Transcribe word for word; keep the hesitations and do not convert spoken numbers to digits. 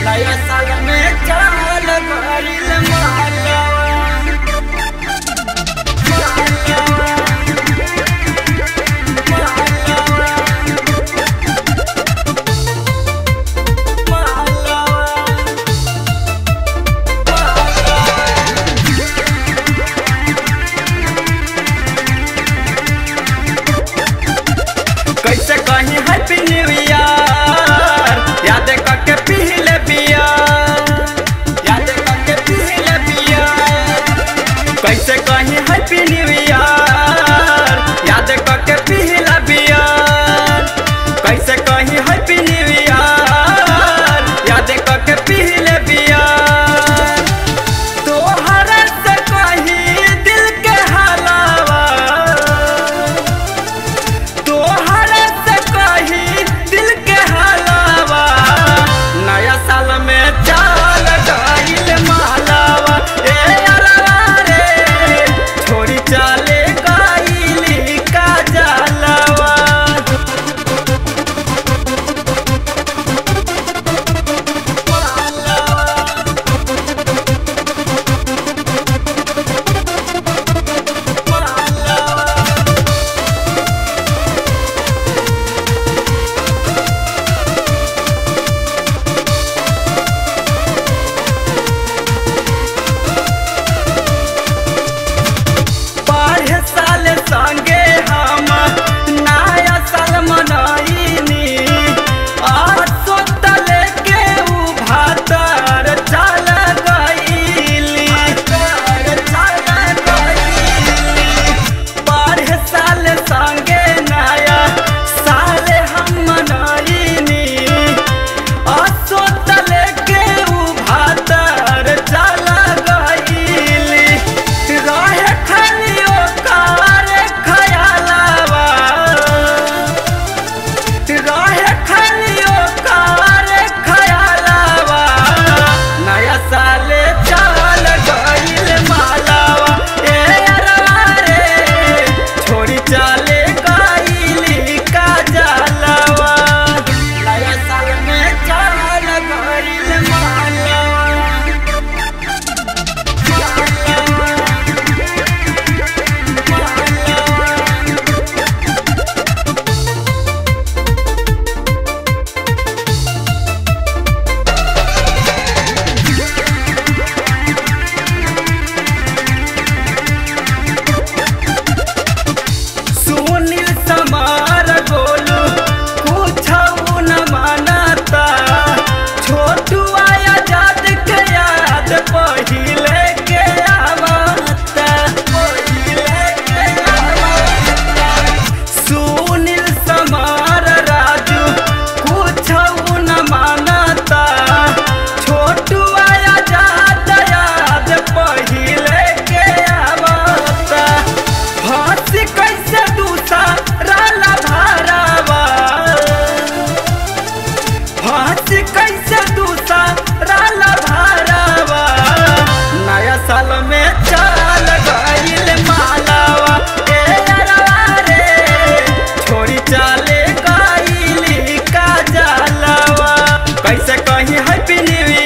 नया साल में चाल भरिल मालवा कैसे कहीं हैप्पी न्यू ईयर याद करके पीले बिया याद करके पीले बिया कैसे कहीं हैप्पी न्यू ईयर याद करके पीला बिया कैसे कहीं हैप्पी न्यू ईयर याद करके पीले बिया तोहर से कहीं दिल के हलावा तोहर से कहीं दिल के हलावा नया साल में चाल गइल मालावा ए अरवा रे छोड़ी चाले गइली का जलावा पढ़े साल संगे हम नया साल मनाइनी आज सोतल के उ भातर चल गइली चल गइली पढ़े साल संगे नया साल हम मनाइनी आज सोतल के उ भातर चल गइली रहे खाली ओकर खयालवा रहे खाली ओकर खयालवा नया साल चल गइल मालावा ए अरवा रे छोड़ी चले गइली का जलावा नया साल में चल गइल मालावा सुनील समार गोलू कुछऊ न मानता छोटू आजाद के याद पहिले के आवता पहिले के आवता सुनील समार राजू कुछऊ न मानता छोटू आजाद याद पहिले के आवता हंसी कैसे दूसरा ला भरावा हंसी कैसे दूसरा ला भरावा नया साल में चल गइल मालावा ए अरवा रे छोड़ी चले गइली का जलावा कैसे कहीं हैप्पी न्यू